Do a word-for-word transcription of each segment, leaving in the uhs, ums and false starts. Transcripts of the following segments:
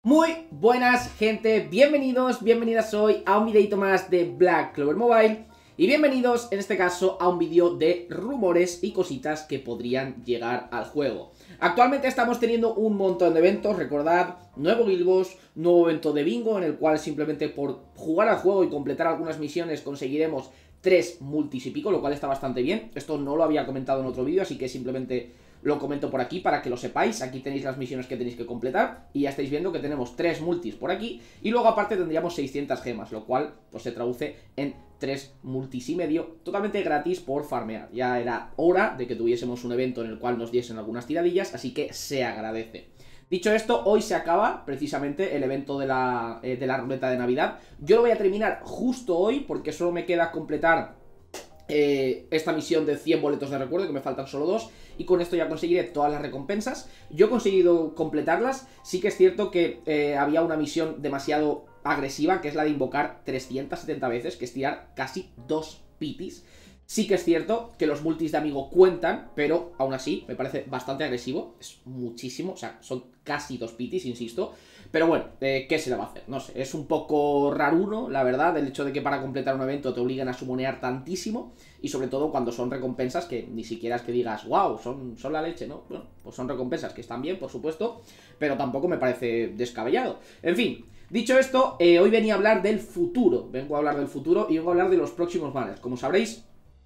Muy buenas gente, bienvenidos, bienvenidas hoy a un videito más de Black Clover Mobile. Y bienvenidos en este caso a un vídeo de rumores y cositas que podrían llegar al juego. Actualmente estamos teniendo un montón de eventos, recordad, nuevo Guild Boss, nuevo evento de bingo en el cual simplemente por jugar al juego y completar algunas misiones conseguiremos tres multis y pico, lo cual está bastante bien. Esto no lo había comentado en otro vídeo, así que simplemente lo comento por aquí para que lo sepáis. Aquí tenéis las misiones que tenéis que completar y ya estáis viendo que tenemos tres multis por aquí y luego aparte tendríamos seiscientas gemas, lo cual pues se traduce en tres multis y medio totalmente gratis por farmear. Ya era hora de que tuviésemos un evento en el cual nos diesen algunas tiradillas, así que se agradece. Dicho esto, hoy se acaba precisamente el evento de la, eh, de la ruleta de Navidad. Yo lo voy a terminar justo hoy porque solo me queda completar eh, esta misión de cien boletos de recuerdo, que me faltan solo dos, y con esto ya conseguiré todas las recompensas. Yo he conseguido completarlas. Sí que es cierto que eh, había una misión demasiado agresiva, que es la de invocar trescientas setenta veces, que es tirar casi dos pitis. Sí que es cierto que los multis de amigo cuentan, pero aún así me parece bastante agresivo. Es muchísimo, o sea, son casi dos pitis, insisto. Pero bueno, eh, ¿qué se le va a hacer? No sé, es un poco raruno, la verdad, el hecho de que para completar un evento te obliguen a sumonear tantísimo. Y sobre todo cuando son recompensas que ni siquiera es que digas, wow, son, son la leche, ¿no? Bueno, pues son recompensas que están bien, por supuesto, pero tampoco me parece descabellado. En fin, dicho esto, eh, hoy venía a hablar del futuro. Vengo a hablar del futuro y vengo a hablar de los próximos banners. Como sabréis,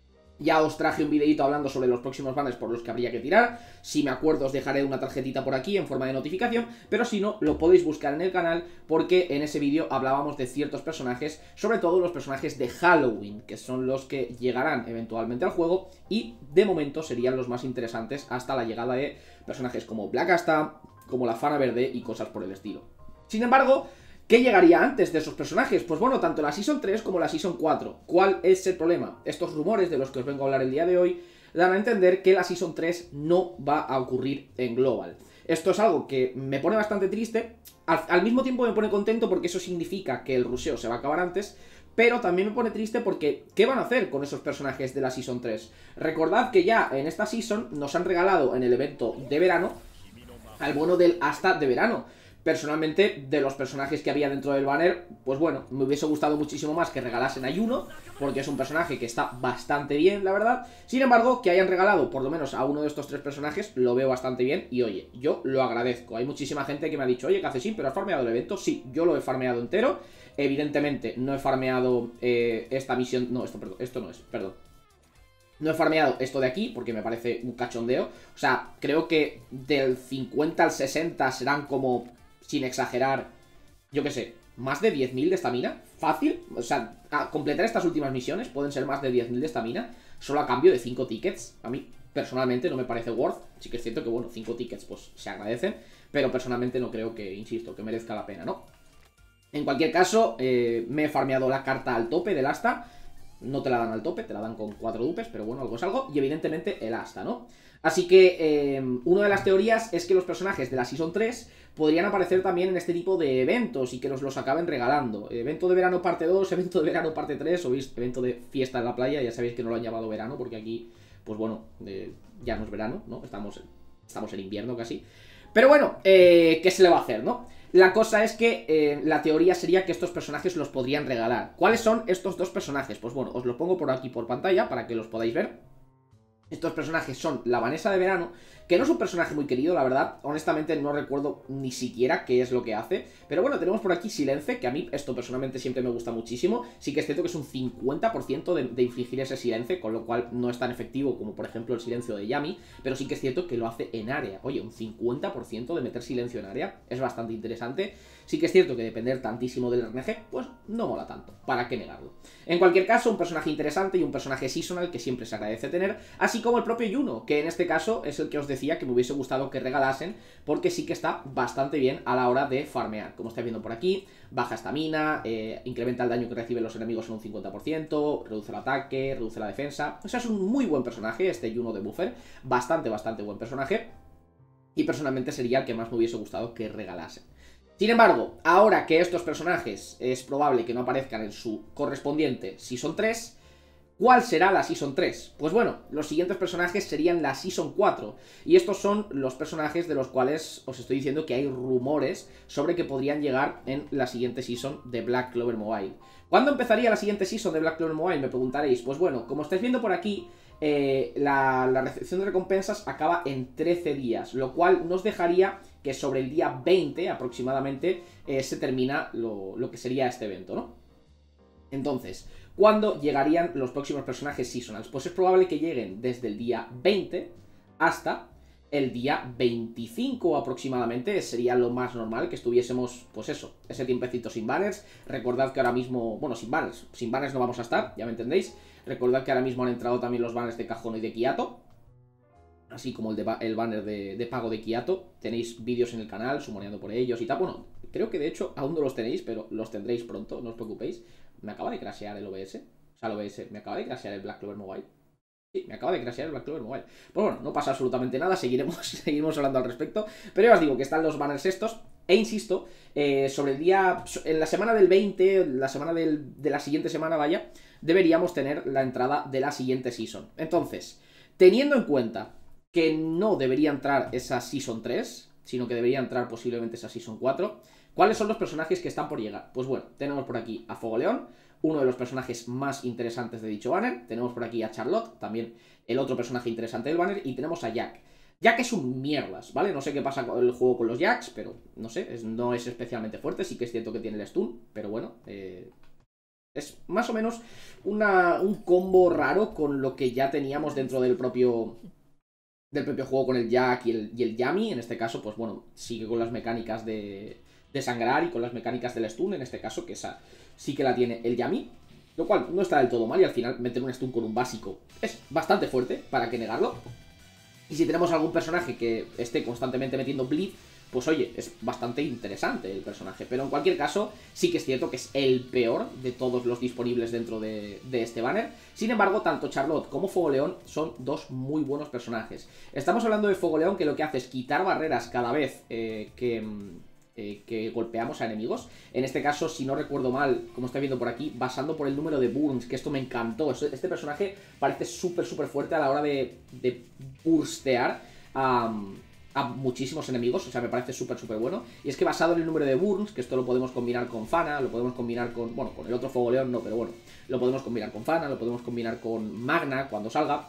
ya os traje un videito hablando sobre los próximos banners por los que habría que tirar. Si me acuerdo os dejaré una tarjetita por aquí en forma de notificación, pero si no, lo podéis buscar en el canal porque en ese vídeo hablábamos de ciertos personajes, sobre todo los personajes de Halloween, que son los que llegarán eventualmente al juego y de momento serían los más interesantes hasta la llegada de personajes como Black Asta, como la Fana Verde y cosas por el estilo. Sin embargo, ¿qué llegaría antes de esos personajes? Pues bueno, tanto la Season tres como la Season cuatro. ¿Cuál es el problema? Estos rumores de los que os vengo a hablar el día de hoy dan a entender que la Season tres no va a ocurrir en Global. Esto es algo que me pone bastante triste, al, al mismo tiempo me pone contento porque eso significa que el rusheo se va a acabar antes, pero también me pone triste porque ¿qué van a hacer con esos personajes de la Season tres? Recordad que ya en esta Season nos han regalado en el evento de verano al bono del Asta de verano. Personalmente, de los personajes que había dentro del banner, pues bueno, me hubiese gustado muchísimo más que regalasen a Yuno, porque es un personaje que está bastante bien, la verdad. Sin embargo, que hayan regalado por lo menos a uno de estos tres personajes, lo veo bastante bien y oye, yo lo agradezco. Hay muchísima gente que me ha dicho, oye, Cacesín, ¿pero has farmeado el evento? Sí, yo lo he farmeado entero. Evidentemente, no he farmeado eh, esta misión... No, esto, perdón, esto no es, perdón. No he farmeado esto de aquí porque me parece un cachondeo. O sea, creo que del cincuenta al sesenta serán como, sin exagerar, yo qué sé, más de diez mil de estamina. Fácil. O sea, a completar estas últimas misiones pueden ser más de diez mil de estamina solo a cambio de cinco tickets. A mí, personalmente, no me parece worth. Sí que es cierto que, bueno, cinco tickets pues se agradecen, pero personalmente no creo que, insisto, que merezca la pena, ¿no? En cualquier caso, eh, me he farmeado la carta al tope del asta. No te la dan al tope, te la dan con cuatro dupes, pero bueno, algo es algo. Y evidentemente el asta, ¿no? Así que eh, una de las teorías es que los personajes de la Season tres podrían aparecer también en este tipo de eventos y que nos los acaben regalando. Evento de verano parte dos, evento de verano parte tres, o veis, evento de fiesta en la playa. Ya sabéis que no lo han llamado verano porque aquí, pues bueno, eh, ya no es verano, ¿no? Estamos, estamos en invierno casi. Pero bueno, eh, ¿qué se le va a hacer, no? La cosa es que eh, la teoría sería que estos personajes los podrían regalar. ¿Cuáles son estos dos personajes? Pues bueno, os los pongo por aquí por pantalla para que los podáis ver. Estos personajes son la Vanessa de verano, que no es un personaje muy querido, la verdad. Honestamente no recuerdo ni siquiera qué es lo que hace. Pero bueno, tenemos por aquí Silence, que a mí esto personalmente siempre me gusta muchísimo. Sí que es cierto que es un cincuenta por ciento de, de infligir ese Silence, con lo cual no es tan efectivo como por ejemplo el silencio de Yami. Pero sí que es cierto que lo hace en área. Oye, un cincuenta por ciento de meter silencio en área es bastante interesante. Sí que es cierto que depender tantísimo del R N G, pues no mola tanto, ¿para qué negarlo? En cualquier caso, un personaje interesante y un personaje seasonal que siempre se agradece tener, así como el propio Yuno, que en este caso es el que os decía que me hubiese gustado que regalasen, porque sí que está bastante bien a la hora de farmear. Como estáis viendo por aquí, baja estamina, eh, incrementa el daño que reciben los enemigos en un cincuenta por ciento, reduce el ataque, reduce la defensa. O sea, es un muy buen personaje este Yuno de Buffer, bastante, bastante buen personaje, y personalmente sería el que más me hubiese gustado que regalasen. Sin embargo, ahora que estos personajes es probable que no aparezcan en su correspondiente Season tres, ¿Cuál será la Season tres? Pues bueno, los siguientes personajes serían la Season cuatro. Y estos son los personajes de los cuales os estoy diciendo que hay rumores sobre que podrían llegar en la siguiente Season de Black Clover Mobile. ¿Cuándo empezaría la siguiente Season de Black Clover Mobile? Me preguntaréis. Pues bueno, como estáis viendo por aquí, eh, la, la recepción de recompensas acaba en trece días. Lo cual nos dejaría que sobre el día veinte aproximadamente eh, se termina lo, lo que sería este evento, ¿no? Entonces, ¿cuándo llegarían los próximos personajes seasonals? Pues es probable que lleguen desde el día veinte hasta el día veinticinco aproximadamente. Sería lo más normal que estuviésemos, pues eso, ese tiempecito sin banners. Recordad que ahora mismo, bueno, sin banners, sin banners no vamos a estar, ya me entendéis. Recordad que ahora mismo han entrado también los banners de Cajono y de Kiato, así como el, de, el banner de, de pago de Kiato. Tenéis vídeos en el canal sumoneando por ellos y tal. Bueno, creo que de hecho aún no los tenéis, pero los tendréis pronto, no os preocupéis. Me acaba de crashear el O B S. O sea, el O B S. Me acaba de crashear el Black Clover Mobile. Sí, me acaba de crashear el Black Clover Mobile. Pues bueno, no pasa absolutamente nada. Seguiremos, seguiremos hablando al respecto. Pero ya os digo que están los banners estos. E insisto, eh, sobre el día... En la semana del veinte, la semana del, de la siguiente semana, vaya, deberíamos tener la entrada de la siguiente Season. Entonces, teniendo en cuenta que no debería entrar esa Season tres, sino que debería entrar posiblemente esa Season cuatro... ¿Cuáles son los personajes que están por llegar? Pues bueno, tenemos por aquí a Fogoleón, uno de los personajes más interesantes de dicho banner. Tenemos por aquí a Charlotte, también el otro personaje interesante del banner. Y tenemos a Jack. Jack es un mierdas, ¿vale? No sé qué pasa con el juego con los Jacks, pero no sé, es, no es especialmente fuerte. Sí que es cierto que tiene el stun, pero bueno, eh, es más o menos una, un combo raro con lo que ya teníamos dentro del propio... del propio juego con el Jack y el, y el Yami. En este caso, pues bueno, sigue con las mecánicas de... de sangrar y con las mecánicas del stun, en este caso, que esa sí que la tiene el Yami, lo cual no está del todo mal, y al final meter un stun con un básico es bastante fuerte, para que negarlo. Y si tenemos algún personaje que esté constantemente metiendo bleed, pues oye, es bastante interesante el personaje. Pero en cualquier caso, sí que es cierto que es el peor de todos los disponibles dentro de, de este banner. Sin embargo, tanto Charlotte como Fogoleón son dos muy buenos personajes. Estamos hablando de Fogoleón, que lo que hace es quitar barreras cada vez eh, que... Eh, que golpeamos a enemigos. En este caso, si no recuerdo mal, como estoy viendo por aquí, basando por el número de burns, que esto me encantó. Este personaje parece súper, súper fuerte a la hora de, de burstear a, a muchísimos enemigos. O sea, me parece súper, súper bueno. Y es que basado en el número de burns, que esto lo podemos combinar con Fana, lo podemos combinar con... Bueno, con el otro Fogoleón no, pero bueno. Lo podemos combinar con Fana, lo podemos combinar con Magna cuando salga.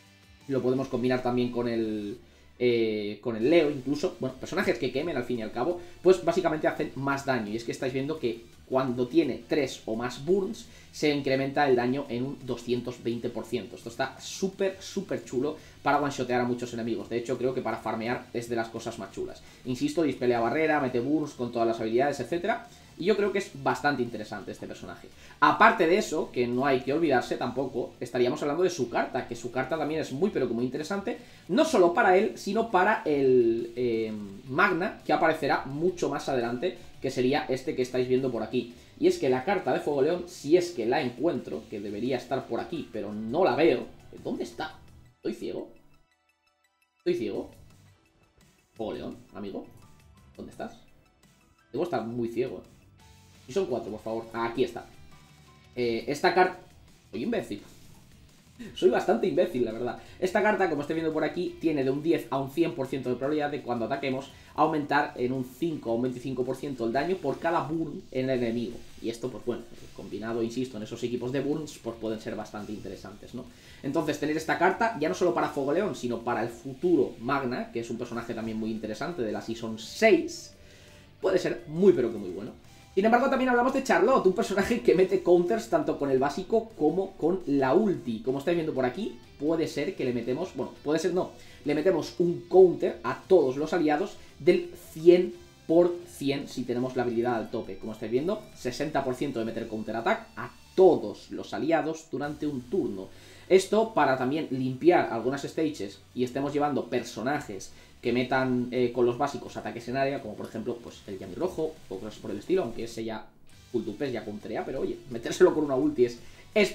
Lo podemos combinar también con el... Eh, con el Leo incluso, bueno, personajes que quemen al fin y al cabo, pues básicamente hacen más daño. Y es que estáis viendo que cuando tiene tres o más burns, se incrementa el daño en un doscientos veinte por ciento. Esto está súper, súper chulo para one-shotear a muchos enemigos. De hecho, creo que para farmear es de las cosas más chulas. Insisto, dispelea barrera, mete burns con todas las habilidades, etcétera. Y yo creo que es bastante interesante este personaje. Aparte de eso, que no hay que olvidarse tampoco, estaríamos hablando de su carta, que su carta también es muy pero que muy interesante, no solo para él, sino para el eh, Magna, que aparecerá mucho más adelante, que sería este que estáis viendo por aquí. Y es que la carta de Fogoleón, si es que la encuentro, que debería estar por aquí, pero no la veo. ¿Dónde está? ¿Estoy ciego? ¿Estoy ciego? Fogoleón, amigo, ¿dónde estás? Debo estar muy ciego. Y son cuatro, por favor. Ah, aquí está. Eh, esta carta... Soy imbécil. Soy bastante imbécil, la verdad. Esta carta, como estoy viendo por aquí, tiene de un diez a un cien por ciento de probabilidad de cuando ataquemos aumentar en un cinco a un veinticinco por ciento el daño por cada burn en el enemigo. Y esto, pues bueno, combinado, insisto, en esos equipos de burns, pues pueden ser bastante interesantes, ¿no? Entonces, tener esta carta, ya no solo para Fogoleón, sino para el futuro Magna, que es un personaje también muy interesante de la Season seis, puede ser muy pero que muy bueno. Sin embargo, también hablamos de Charlotte, un personaje que mete counters tanto con el básico como con la ulti. Como estáis viendo por aquí, puede ser que le metemos... Bueno, puede ser no. Le metemos un counter a todos los aliados del cien por cien si tenemos la habilidad al tope. Como estáis viendo, sesenta por ciento de meter counter attack a todos los aliados durante un turno. Esto para también limpiar algunas stages y estemos llevando personajes que metan eh, con los básicos ataques en área, como por ejemplo pues el Yami rojo o cosas por el estilo, aunque ese ya full dupes ya counterea, pero oye, metérselo con una ulti es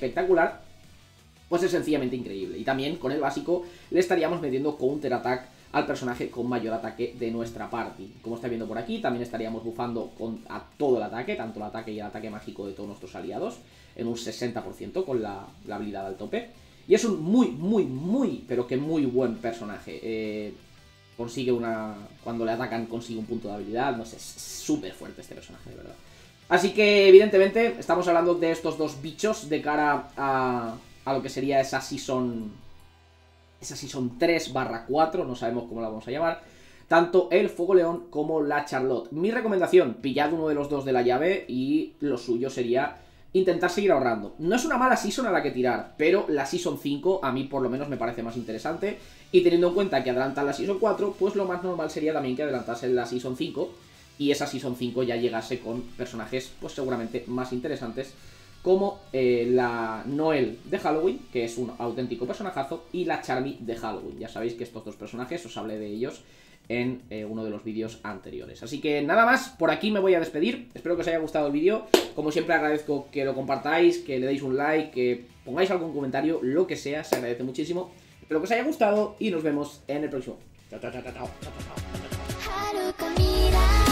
espectacular, pues es sencillamente increíble. Y también con el básico le estaríamos metiendo counter attack al personaje con mayor ataque de nuestra party. Como estáis viendo por aquí, también estaríamos bufando con, a todo el ataque, tanto el ataque y el ataque mágico de todos nuestros aliados, en un sesenta por ciento con la, la habilidad al tope. Y es un muy, muy, muy, pero que muy buen personaje. Eh, consigue una... Cuando le atacan consigue un punto de habilidad, no sé, es súper fuerte este personaje, de verdad. Así que, evidentemente, estamos hablando de estos dos bichos de cara a, a lo que sería esa Season... Esa Season tres barra cuatro, no sabemos cómo la vamos a llamar. Tanto el Fuego León como la Charlotte. Mi recomendación, pillad uno de los dos de la llave y lo suyo sería intentar seguir ahorrando. No es una mala Season a la que tirar, pero la Season cinco a mí por lo menos me parece más interesante. Y teniendo en cuenta que adelantan la Season cuatro, pues lo más normal sería también que adelantasen la Season cinco. Y esa Season cinco ya llegase con personajes pues seguramente más interesantes, como eh, la Noel de Halloween, que es un auténtico personajazo, y la Charmy de Halloween. Ya sabéis que estos dos personajes os hablé de ellos en eh, uno de los vídeos anteriores. Así que nada más, por aquí me voy a despedir. Espero que os haya gustado el vídeo. Como siempre agradezco que lo compartáis, que le deis un like, que pongáis algún comentario, lo que sea, se agradece muchísimo. Espero que os haya gustado y nos vemos en el próximo. Chao, chao, chao, chao, chao, chao, chao, chao.